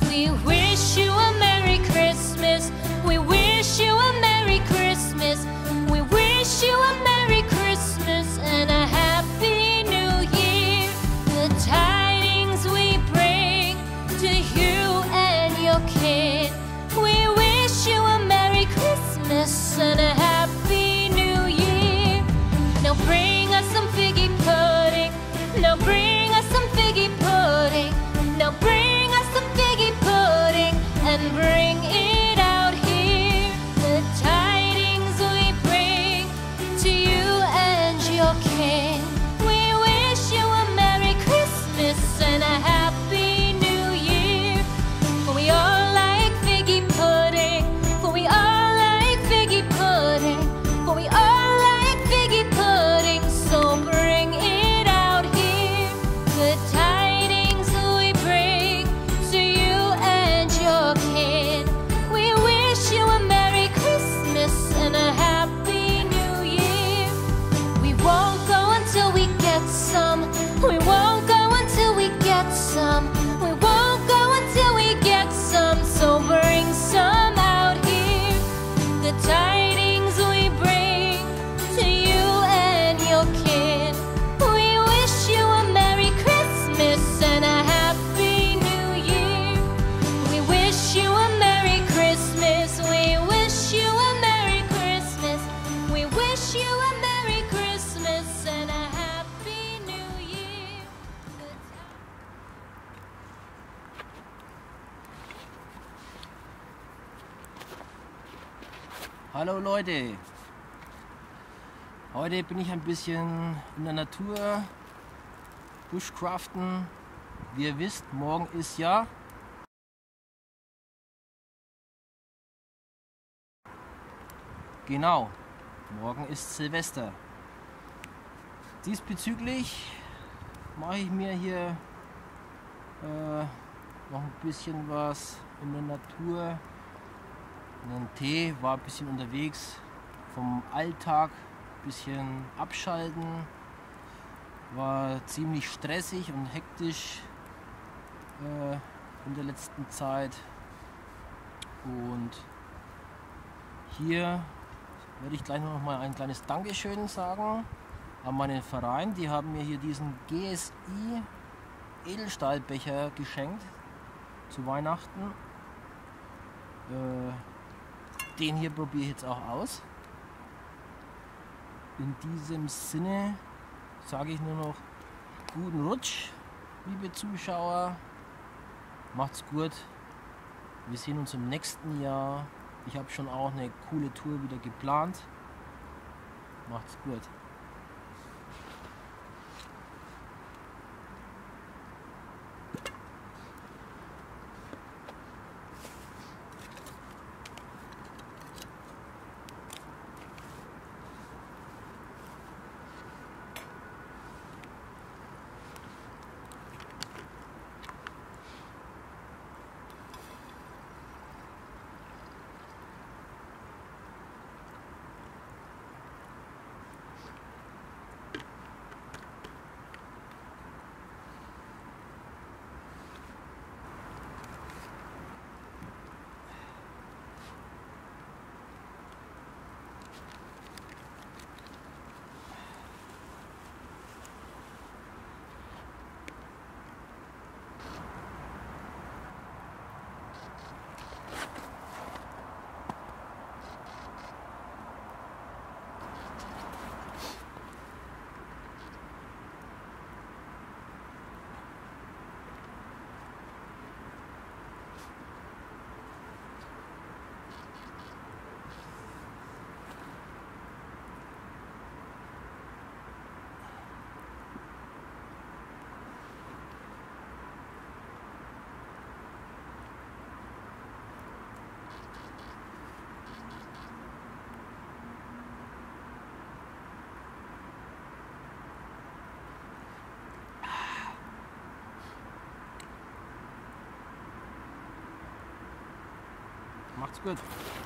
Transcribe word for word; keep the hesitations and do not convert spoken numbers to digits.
We wish you a Merry Christmas. We wish you a Merry Christmas. We wish you a Merry Christmas and a Happy New Year. The tidings we bring to you and your kid. We wish you a Merry Christmas and a Happy New Year. Now bring us some figgy pudding. Now bring us some figgy pudding. Now bring us some figgy pudding and bring it out here. The tidings we bring to you and your king. We wish you a Merry Christmas and a Happy New Year. For we all like figgy pudding. For we all like figgy pudding. For we all like figgy pudding. So bring it out here. The tidings we bring to you and your kid. We wish you a Merry Christmas and a Happy New Year. We won't go until we get some. We won't go until we get some. We won't go until we get some. So bring some out here. The tidings we bring to you and your kid. We wish you a Merry Christmas and a Happy New Year. We wish you a Merry Christmas. We wish you a Merry Christmas. We wish you a Merry Christmas and a Happy New Year. Hallo Leute, heute bin ich ein bisschen in der Natur, Bushcraften. Wie ihr wisst, morgen ist ja genau, morgen ist Silvester. Diesbezüglich mache ich mir hier äh, noch ein bisschen was in der Natur. Einen Tee, war ein bisschen unterwegs, vom Alltag ein bisschen abschalten, war ziemlich stressig und hektisch äh, in der letzten Zeit. Und hier werde ich gleich noch mal ein kleines Dankeschön sagen an meinen Verein. Die haben mir hier diesen G S I Edelstahlbecher geschenkt zu Weihnachten. Äh, Den hier probiere ich jetzt auch aus. In diesem Sinne sage ich nur noch guten Rutsch, liebe Zuschauer. Macht's gut. Wir sehen uns im nächsten Jahr. Ich habe schon auch eine coole Tour wieder geplant. Macht's gut. Macht's gut.